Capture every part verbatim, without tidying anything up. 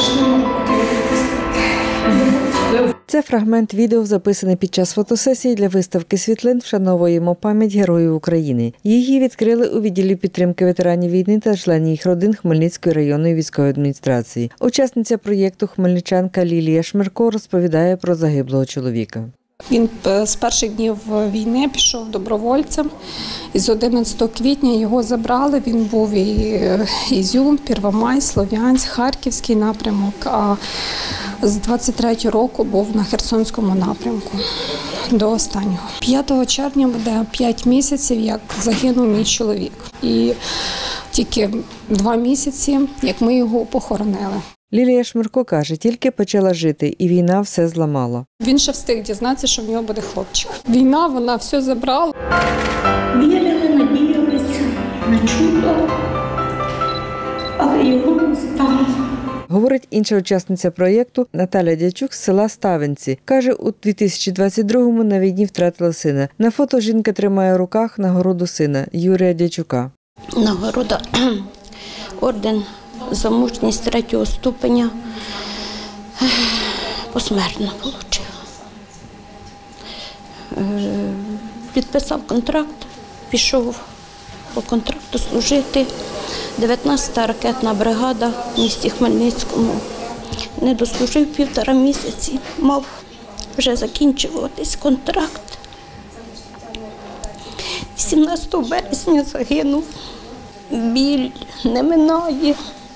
Це фрагмент відео, записаний під час фотосесії для виставки світлин «Вшановуємо пам'ять Героїв України». Її відкрили у відділі підтримки ветеранів війни та членів їх родин Хмельницької районної військової адміністрації. Учасниця проєкту, хмельничанка Лілія Шмирко, розповідає про загиблого чоловіка. Він з перших днів війни пішов добровольцем. І з одинадцятого квітня його забрали. Він був і Ізюм, Первомай, Слов'янськ, Харківський напрямок. А з двадцять третього року був на Херсонському напрямку до останнього. п'ятого червня буде п'ять місяців, як загинув мій чоловік. І тільки два місяці, як ми його похоронили. Лілія Шмирко каже, тільки почала жити, і війна все зламала. Він ще встиг дізнатися, що в нього буде хлопчик. Війна, вона все забрала. Вірили, надіялися на чудо, але його не стало. Говорить інша учасниця проєкту Наталя Дячук з села Ставенці. Каже, у дві тисячі двадцять другому на війні втратила сина. На фото жінка тримає в руках нагороду сина Юрія Дячука. Нагорода орден за мужність третього ступеня посмертно отримала. Підписав контракт, пішов по контракту служити. дев'ятнадцята ракетна бригада в місті Хмельницькому. Не дослужив півтора місяці, мав вже закінчуватись контракт. вісімнадцятого березня загинув. Біль не минає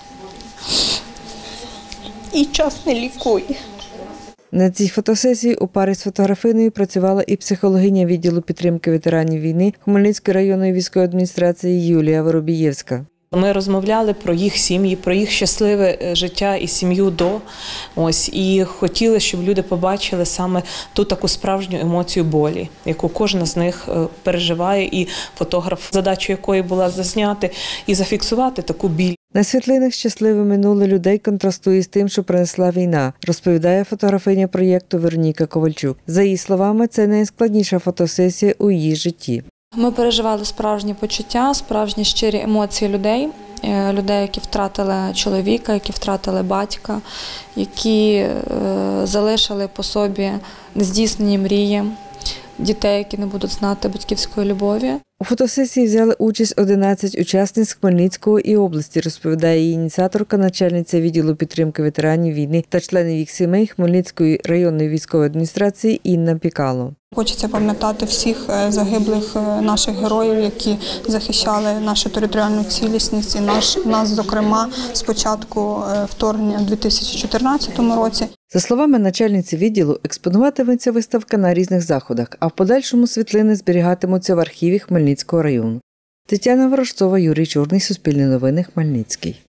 і час не лікує. На цій фотосесії у парі з фотографиною працювала і психологиня відділу підтримки ветеранів війни Хмельницької районної військової адміністрації Юлія Воробієвська. Ми розмовляли про їх сім'ї, про їх щасливе життя і сім'ю до. Ось, і хотіли, щоб люди побачили саме ту таку справжню емоцію болі, яку кожна з них переживає, і фотограф, задача якої була зазняти і зафіксувати таку біль. На світлинах щасливе минуле людей контрастує з тим, що принесла війна, розповідає фотографиня проєкту Вероніка Ковальчук. За її словами, це найскладніша фотосесія у її житті. Ми переживали справжні почуття, справжні щирі емоції людей, людей, які втратили чоловіка, які втратили батька, які залишили по собі нездійснені мрії, дітей, які не будуть знати батьківської любові. У фотосесії взяли участь одинадцять учасниць Хмельницького і області, розповідає її ініціаторка, начальниця відділу підтримки ветеранів війни та членів їх сімей Хмельницької районної військової адміністрації Інна Пікало. Хочеться пам'ятати всіх загиблих наших героїв, які захищали нашу територіальну цілісність і наш, нас, зокрема, з початку вторгнення у дві тисячі чотирнадцятому році. За словами начальниці відділу, експонуватиметься виставка на різних заходах, а в подальшому світлини зберігатимуться в архіві Хмельницького району. Тетяна Ворожцова, Юрій Чорний, Суспільне новини, Хмельницький.